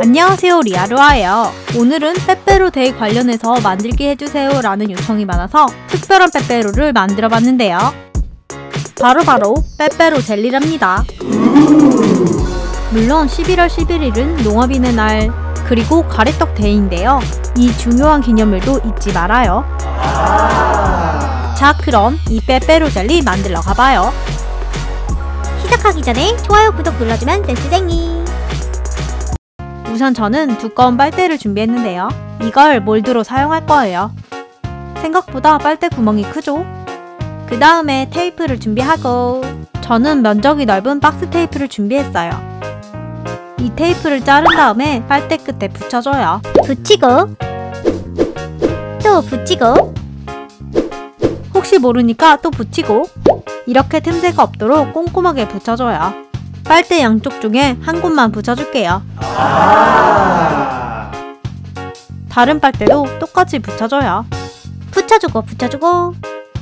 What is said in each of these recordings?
안녕하세요, 리아루아예요. 오늘은 빼빼로 데이 관련해서 만들기 해주세요 라는 요청이 많아서 특별한 빼빼로를 만들어 봤는데요. 바로 빼빼로 젤리랍니다. 물론 11월 11일은 농업인의 날 그리고 가래떡 데이인데요. 이 중요한 기념일도 잊지 말아요. 자, 그럼 이 빼빼로 젤리 만들러 가봐요. 시작하기 전에 좋아요, 구독 눌러주면 센스쟁이. 우선 저는 두꺼운 빨대를 준비했는데요. 이걸 몰드로 사용할 거예요. 생각보다 빨대 구멍이 크죠? 그 다음에 테이프를 준비하고, 저는 면적이 넓은 박스 테이프를 준비했어요. 이 테이프를 자른 다음에 빨대 끝에 붙여줘요. 붙이고 또 붙이고 혹시 모르니까 또 붙이고, 이렇게 틈새가 없도록 꼼꼼하게 붙여줘요. 빨대 양쪽 중에 한 곳만 붙여줄게요. 다른 빨대도 똑같이 붙여줘요. 붙여주고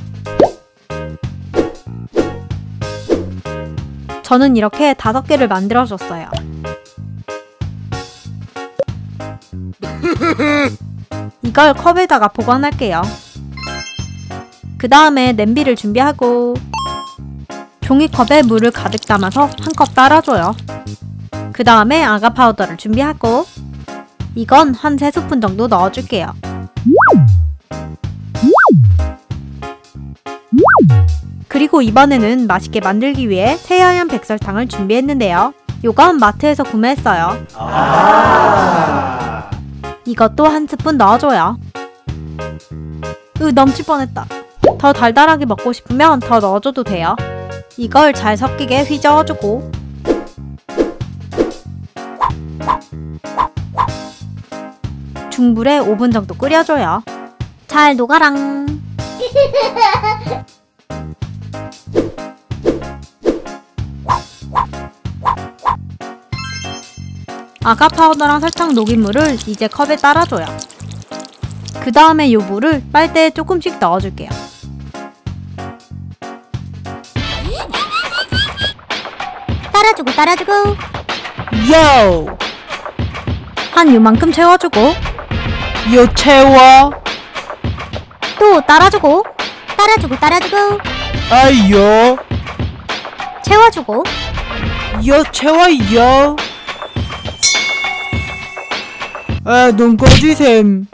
저는 이렇게 5개를 만들어줬어요. 이걸 컵에다가 보관할게요. 그 다음에 냄비를 준비하고 종이컵에 물을 가득 담아서 한 컵 따라줘요. 그 다음에 아가 파우더를 준비하고, 이건 한 3스푼 정도 넣어줄게요. 그리고 이번에는 맛있게 만들기 위해 새하얀 백설탕을 준비했는데요. 요건 마트에서 구매했어요. 이것도 한 스푼 넣어줘요. 넘칠 뻔했다. 더 달달하게 먹고 싶으면 더 넣어줘도 돼요. 이걸 잘 섞이게 휘저어주고, 중불에 5분 정도 끓여줘요. 잘 녹아랑. 아가 파우더랑 설탕 녹인 물을 이제 컵에 따라줘요. 그 다음에 이 물을 빨대에 조금씩 넣어줄게요. 따라주고 요! 한 요만큼 채워주고, 요 채워! 또 따라주고 아요! 채워주고 요 채워요! 눈 꺼지셈.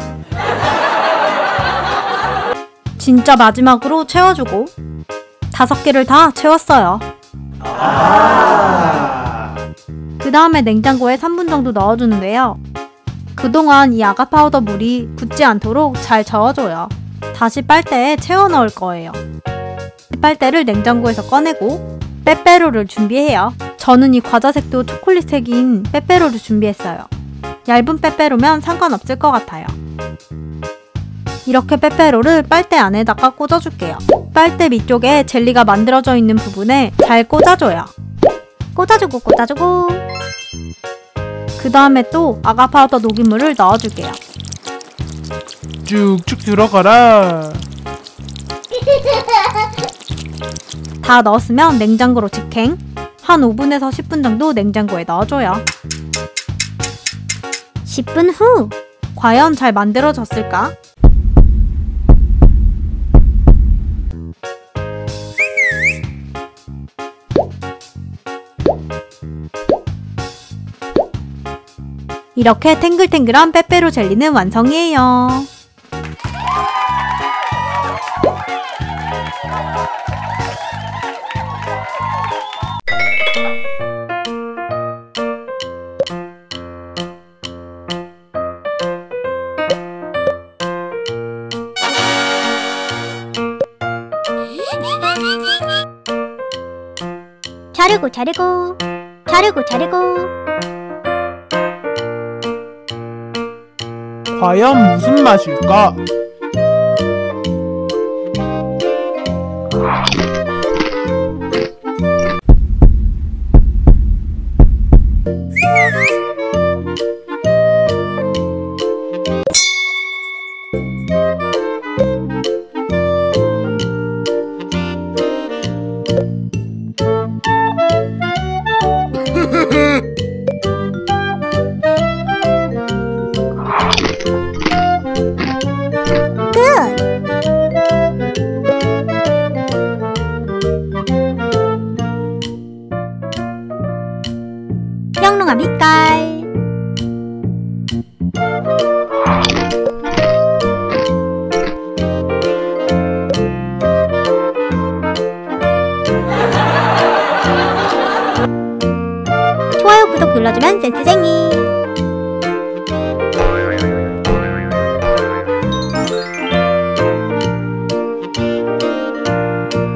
진짜 마지막으로 채워주고, 5개를 다 채웠어요. 그 다음에 냉장고에 3분 정도 넣어주는데요. 그동안 이 아가 파우더 물이 굳지 않도록 잘 저어줘요. 다시 빨대에 채워 넣을 거예요. 빨대를 냉장고에서 꺼내고 빼빼로를 준비해요. 저는 이 과자색도 초콜릿색인 빼빼로를 준비했어요. 얇은 빼빼로면 상관없을 것 같아요. 이렇게 빼빼로를 빨대 안에다가 꽂아줄게요. 빨대 밑쪽에 젤리가 만들어져 있는 부분에 잘 꽂아줘요. 꽂아주고 그 다음에 또 아가 파우더 녹인 물을 넣어줄게요. 쭉쭉 들어가라. 다 넣었으면 냉장고로 직행. 한 5분에서 10분 정도 냉장고에 넣어줘요. 10분 후 과연 잘 만들어졌을까? 이렇게 탱글탱글한 빼빼로 젤리는 완성이에요. 자르고 과연 무슨 맛일까? 맛깔. 좋아요 구독 눌러주면 센스쟁이.